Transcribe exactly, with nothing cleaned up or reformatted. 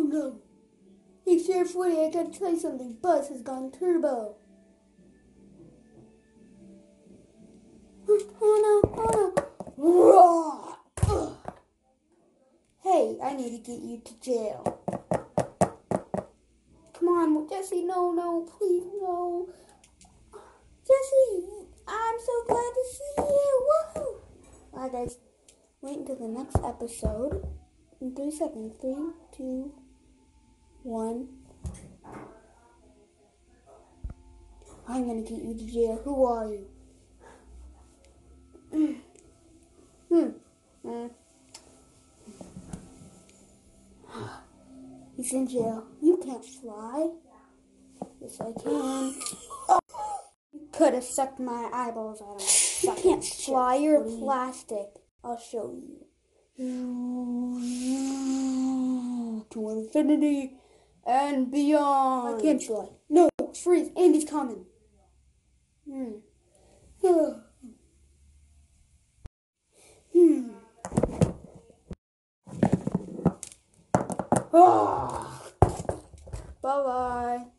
no. Hey, Sheriff Woody, I gotta tell you something. Buzz has gone turbo. Oh no, oh no. Hey, I need to get you to jail. Come on, Jesse, no, no, please, no. Jesse, I'm so glad to see you. Woohoo! Alright, guys, wait until the next episode. In three seconds. Three, two, one. I'm gonna get you to jail. Who are you? hmm. Mm. He's in jail. You can't fly. Yes, I can. Oh. You could have sucked my eyeballs out of me. You can't fly. You're a plastic. I'll show you. To infinity and beyond. I can't fly. No, freeze. Andy's coming. Hmm. hmm. Oh. Bye-bye.